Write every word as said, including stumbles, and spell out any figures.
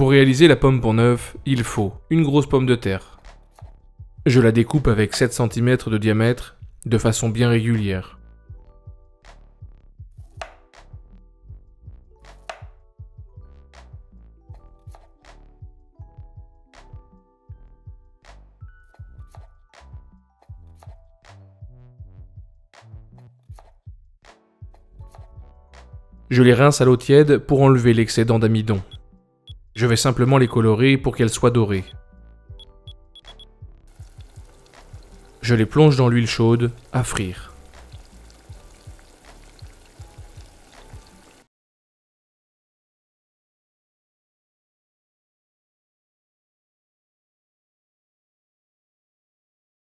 Pour réaliser la pomme pont neuf, il faut une grosse pomme de terre. Je la découpe avec sept centimètres de diamètre, de façon bien régulière. Je les rince à l'eau tiède pour enlever l'excédent d'amidon. Je vais simplement les colorer pour qu'elles soient dorées. Je les plonge dans l'huile chaude à frire.